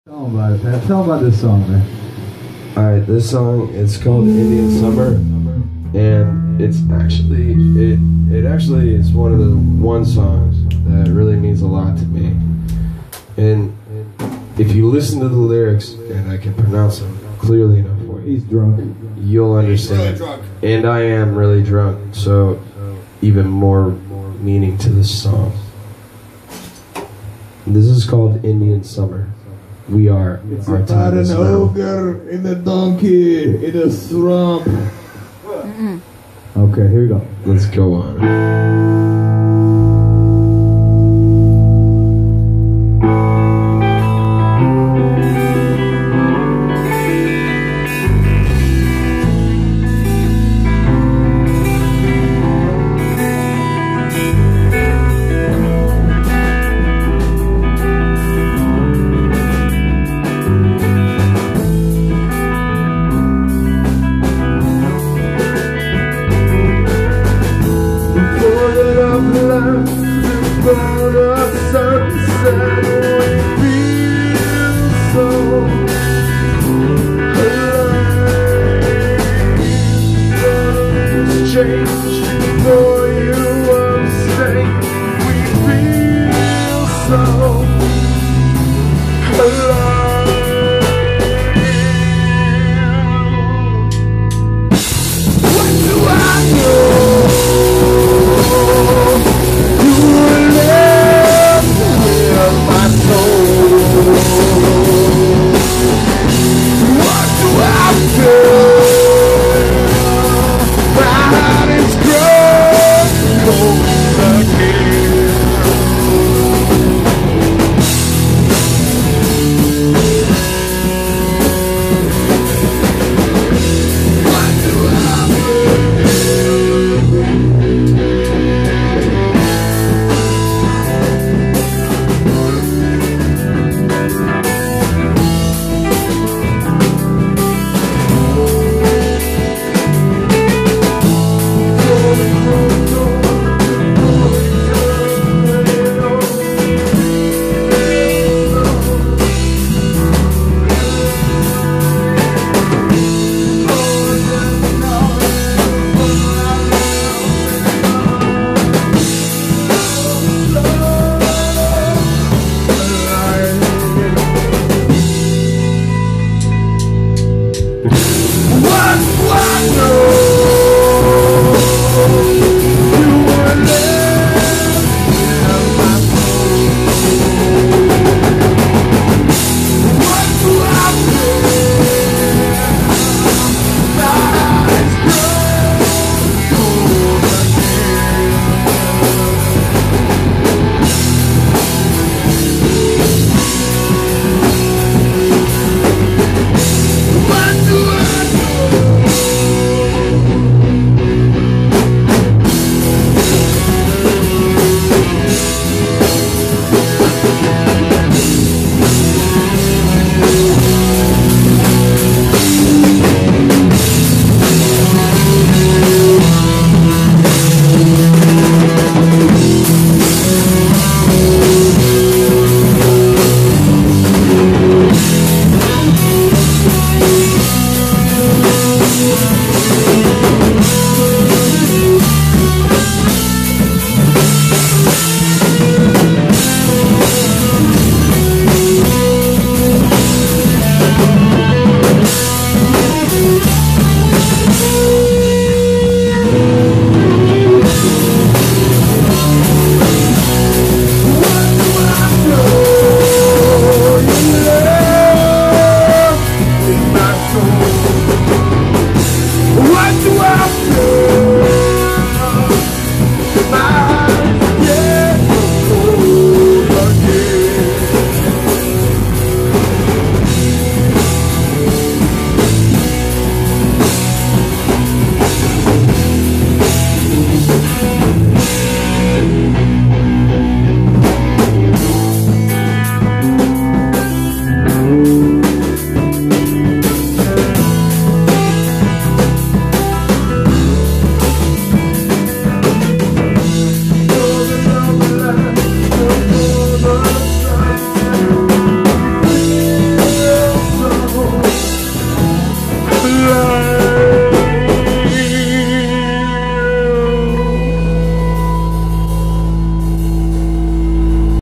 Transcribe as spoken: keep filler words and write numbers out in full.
Tell them about it, Pat. Tell them about this song, man. Alright, this song, it's called Indian Summer, and it's actually, it, it actually is one of the one songs that really means a lot to me. And if you listen to the lyrics, and I can pronounce them clearly enough for you, He's drunk. you'll understand. He's really drunk. And I am really drunk, so even more meaning to this song. This is called Indian Summer. We are. It's our about time is an now. ogre in a donkey in a swamp. Mm-mm. Okay, here we go. Let's go on. So alive.